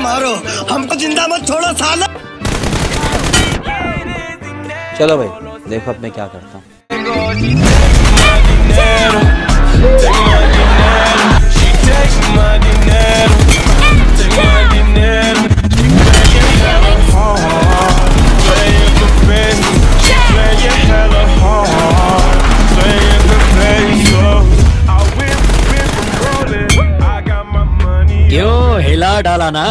मारो, हमको जिंदा मत छोड़ो साला। चलो भाई देखो अब मैं क्या करता हूँ। क्यों हिला डाला ना।